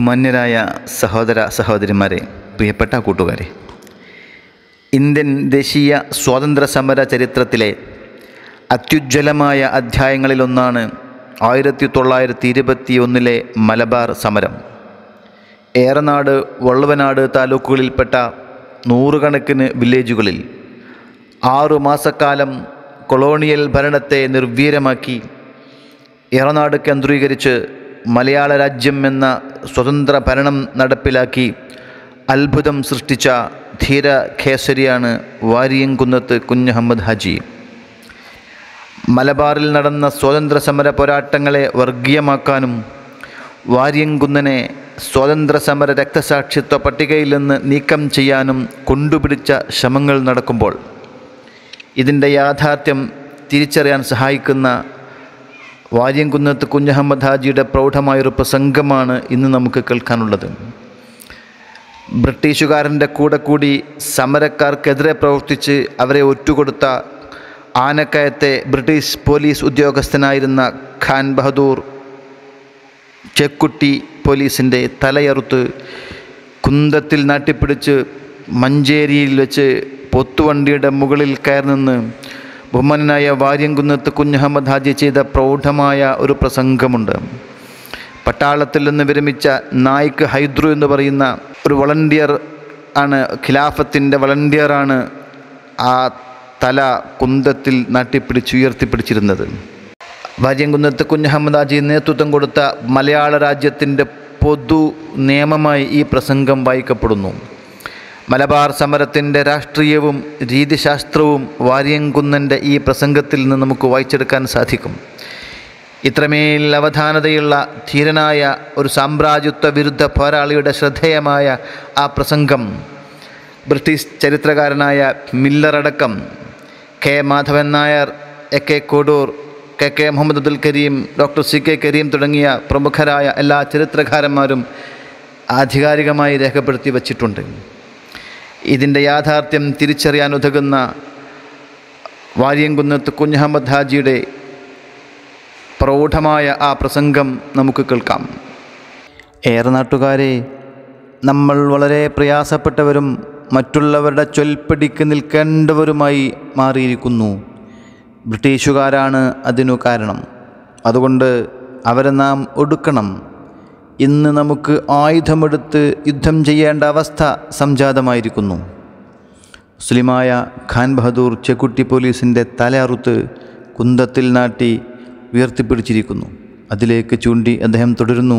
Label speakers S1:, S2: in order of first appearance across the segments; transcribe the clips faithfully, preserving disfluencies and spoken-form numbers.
S1: ബഹുമാന്യരായ സഹോദര സഹോദരിമാരെ, പ്രിയപ്പെട്ട കൂട്ടുകാരെ, ഇന്ത്യൻ ദേശീയ സ്വാതന്ത്ര്യ സമര ചരിത്രത്തിലെ അത്യുജ്വലമായ അധ്യായങ്ങളിലൊന്നാണ് ആയിരത്തി തൊള്ളായിരത്തി ഇരുപത്തി ഒന്നിലെ മലബാർ സമരം. ഏറനാട്, വള്ളുവനാട് താലൂക്കുകളിൽപ്പെട്ട നൂറുകണക്കിന് വില്ലേജുകളിൽ ആറുമാസക്കാലം കൊളോണിയൽ ഭരണത്തെ നിർവീര്യമാക്കി ഏറനാട് കേന്ദ്രീകരിച്ച് മലയാള രാജ്യം എന്ന സ്വതന്ത്ര ഭരണം നടപ്പിലാക്കി അത്ഭുതം സൃഷ്ടിച്ച ധീര കേസരിയാണ് വാരിയംകുന്നത്ത് കുഞ്ഞഹമ്മദ് ഹാജി. മലബാറിൽ നടന്ന സ്വാതന്ത്ര്യ സമര പോരാട്ടങ്ങളെ വർഗീയമാക്കാനും വാരിയംകുന്നനെ സ്വാതന്ത്ര്യ സമര രക്തസാക്ഷിത്വ പട്ടികയിൽ നിന്ന് നീക്കം ചെയ്യാനും കൊണ്ടുപിടിച്ച ശ്രമങ്ങൾ നടക്കുമ്പോൾ ഇതിൻ്റെ യാഥാർത്ഥ്യം തിരിച്ചറിയാൻ സഹായിക്കുന്ന വാരിയംകുന്നത്ത് കുഞ്ഞഹമ്മദ് ഹാജിയുടെ പ്രൗഢമായൊരു പ്രസംഗമാണ് ഇന്ന് നമുക്ക് കേൾക്കാനുള്ളത്. ബ്രിട്ടീഷുകാരൻ്റെ കൂടെ കൂടി സമരക്കാർക്കെതിരെ പ്രവർത്തിച്ച് അവരെ ഒറ്റുകൊടുത്ത ആനക്കയത്തെ ബ്രിട്ടീഷ് പോലീസ് ഉദ്യോഗസ്ഥനായിരുന്ന ഖാൻ ബഹദൂർ ചെക്കുട്ടി പോലീസിൻ്റെ തലയറുത്ത് കുന്തത്തിൽ നാട്ടിപ്പിടിച്ച് മഞ്ചേരിയിൽ വെച്ച് പൊത്തുവണ്ടിയുടെ മുകളിൽ കയറി നിന്ന് ബഹുമാനായ വാരിയംകുന്നത്ത് കുഞ്ഞഹമ്മദ് ഹാജി ചെയ്ത പ്രൗഢമായ ഒരു പ്രസംഗമുണ്ട്. പട്ടാളത്തിൽ നിന്ന് വിരമിച്ച നായിക് ഹൈദ്രു എന്ന് പറയുന്ന ഒരു വളണ്ടിയർ ആണ്, ഖിലാഫത്തിൻ്റെ വളണ്ടിയറാണ് ആ തല കുന്തത്തിൽ നാട്ടിപ്പിടിച്ച് ഉയർത്തിപ്പിടിച്ചിരുന്നത്. വാരിയംകുന്നത്ത് കുഞ്ഞഹമ്മദ് ഹാജി നേതൃത്വം കൊടുത്ത മലയാള രാജ്യത്തിൻ്റെ പൊതു നിയമമായി ഈ പ്രസംഗം വായിക്കപ്പെടുന്നു. മലബാർ സമരത്തിൻ്റെ രാഷ്ട്രീയവും രീതിശാസ്ത്രവും വാരിയംകുന്നൻ്റെ ഈ പ്രസംഗത്തിൽ നിന്ന് നമുക്ക് വായിച്ചെടുക്കാൻ സാധിക്കും. ഇത്രമേൽ അവധാനതയുള്ള ധീരനായ ഒരു സാമ്രാജ്യത്വ വിരുദ്ധ പോരാളിയുടെ ശ്രദ്ധേയമായ ആ പ്രസംഗം ബ്രിട്ടീഷ് ചരിത്രകാരനായ മില്ലറടക്കം K Madhavan Nair, A K Kodur, K K Muhammad Abdul Karim, doctor C K Karim തുടങ്ങിയ പ്രമുഖരായ എല്ലാ ചരിത്രകാരന്മാരും ആധികാരികമായി രേഖപ്പെടുത്തി വച്ചിട്ടുണ്ട്. ഇതിൻ്റെ യാഥാർത്ഥ്യം തിരിച്ചറിയാനുതകുന്ന വാരിയംകുന്നത്ത് കുഞ്ഞഹമ്മദ് ഹാജിയുടെ പ്രൗഢമായ ആ പ്രസംഗം നമുക്ക് കേൾക്കാം. ഏറെ നാട്ടുകാരെ, നമ്മൾ വളരെ പ്രയാസപ്പെട്ടവരും മറ്റുള്ളവരുടെ ചൊൽപ്പടിക്ക് നിൽക്കേണ്ടവരുമായി മാറിയിരിക്കുന്നു. ബ്രിട്ടീഷുകാരാണ് അതിനു കാരണം. അതുകൊണ്ട് അവരെ നാം ഒടുക്കണം. ഇന്ന് നമുക്ക് ആയുധമെടുത്ത് യുദ്ധം ചെയ്യേണ്ട അവസ്ഥ സംജാതമായിരിക്കുന്നു. മുസ്ലിമായ ഖാൻ ബഹദൂർ ചെക്കുട്ടി പോലീസിൻ്റെ തല അറുത്ത് കുന്തത്തിൽ നാട്ടി ഉയർത്തിപ്പിടിച്ചിരിക്കുന്നു. അതിലേക്ക് ചൂണ്ടി അദ്ദേഹം തുടരുന്നു.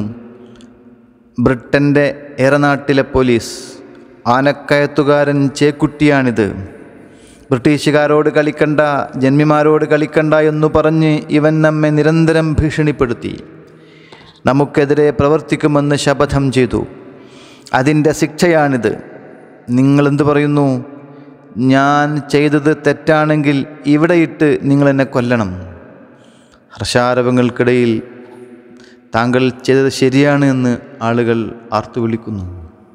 S1: ബ്രിട്ടൻ്റെ ഏറനാട്ടിലെ പോലീസ് ആനക്കയത്തുകാരൻ ചേക്കുട്ടിയാണിത്. ബ്രിട്ടീഷുകാരോട് കളിക്കണ്ട, ജന്മിമാരോട് കളിക്കണ്ട എന്നു പറഞ്ഞ് ഇവൻ നമ്മെ നിരന്തരം ഭീഷണിപ്പെടുത്തി നമുക്കെതിരെ പ്രവർത്തിക്കുമെന്ന് ശപഥം ചെയ്തു. അതിൻ്റെ ശിക്ഷയാണിത്. നിങ്ങളെന്ത് പറയുന്നു? ഞാൻ ചെയ്തത് തെറ്റാണെങ്കിൽ ഇവിടെയിട്ട് നിങ്ങളെന്നെ കൊല്ലണം. ഹർഷാരവങ്ങൾക്കിടയിൽ താങ്കൾ ചെയ്തത് ശരിയാണ് എന്ന് ആളുകൾ ആർത്തു വിളിക്കുന്നു.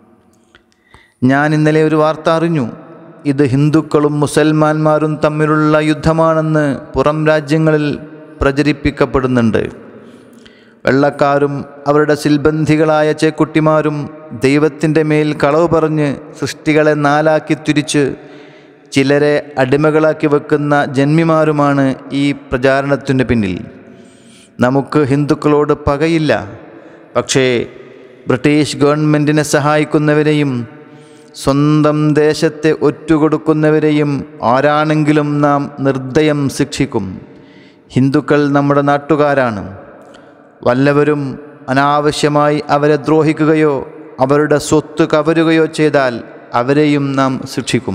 S1: ഞാൻ ഇന്നലെ ഒരു വാർത്ത അറിഞ്ഞു. ഇത് ഹിന്ദുക്കളും മുസൽമാന്മാരും തമ്മിലുള്ള യുദ്ധമാണെന്ന് പുറം രാജ്യങ്ങളിൽ പ്രചരിപ്പിക്കപ്പെടുന്നുണ്ട്. വെള്ളക്കാരും അവരുടെ സിൽബന്ധികളായ ചേക്കുട്ടിമാരും ദൈവത്തിൻ്റെ മേൽ കളവ് പറഞ്ഞ് സൃഷ്ടികളെ നാലാക്കി തിരിച്ച് ചിലരെ അടിമകളാക്കി വെക്കുന്ന ജന്മിമാരുമാണ് ഈ പ്രചാരണത്തിന് പിന്നിൽ. നമുക്ക് ഹിന്ദുക്കളോട് പകയില്ല. പക്ഷേ ബ്രിട്ടീഷ് ഗവൺമെൻറ്റിനെ സഹായിക്കുന്നവരെയും സ്വന്തം ദേശത്തെ ഒറ്റുകൊടുക്കുന്നവരെയും ആരാണെങ്കിലും നാം നിർദ്ദയം ശിക്ഷിക്കും. ഹിന്ദുക്കൾ നമ്മുടെ നാട്ടുകാരാണ്. വല്ലവരും അനാവശ്യമായി അവരെ ദ്രോഹിക്കുകയോ അവരുടെ സ്വത്ത് കവരുകയോ ചെയ്താൽ അവരെയും നാം ശിക്ഷിക്കും.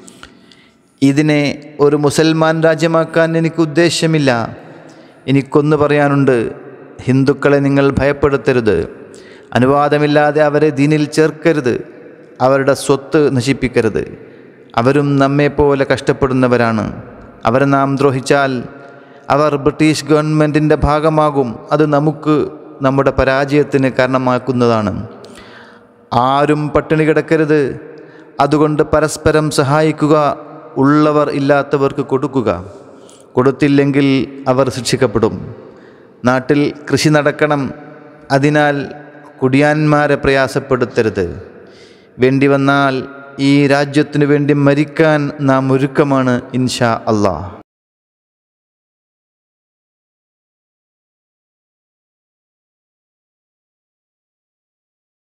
S1: ഇതിനെ ഒരു മുസൽമാൻ രാജ്യമാക്കാൻ എനിക്ക് ഉദ്ദേശ്യമില്ല. എനിക്കൊന്ന് പറയാനുണ്ട്. ഹിന്ദുക്കളെ നിങ്ങൾ ഭയപ്പെടുത്തരുത്. അനുവാദമില്ലാതെ അവരെ ദീനിൽ ചേർക്കരുത്. അവരുടെ സ്വത്ത് നശിപ്പിക്കരുത്. അവരും നമ്മെപ്പോലെ കഷ്ടപ്പെടുന്നവരാണ്. അവരെ നാം ദ്രോഹിച്ചാൽ അവർ ബ്രിട്ടീഷ് ഗവൺമെൻറ്റിൻ്റെ ഭാഗമാകും. അത് നമുക്ക് നമ്മുടെ പരാജയത്തിന് കാരണമാക്കുന്നതാണ്. ആരും പട്ടിണി കിടക്കരുത്. അതുകൊണ്ട് പരസ്പരം സഹായിക്കുക. ഉള്ളവർ ഇല്ലാത്തവർക്ക് കൊടുക്കുക. കൊടുത്തില്ലെങ്കിൽ അവർ ശിക്ഷിക്കപ്പെടും. നാട്ടിൽ കൃഷി നടക്കണം. അതിനാൽ കുടിയാന്മാരെ പ്രയാസപ്പെടുത്തരുത്. വേണ്ടി വന്നാൽ ഈ രാജ്യത്തിനു വേണ്ടി മരിക്കാൻ നാം ഒരുക്കമാണ് ഇൻഷാ അല്ലാഹ്.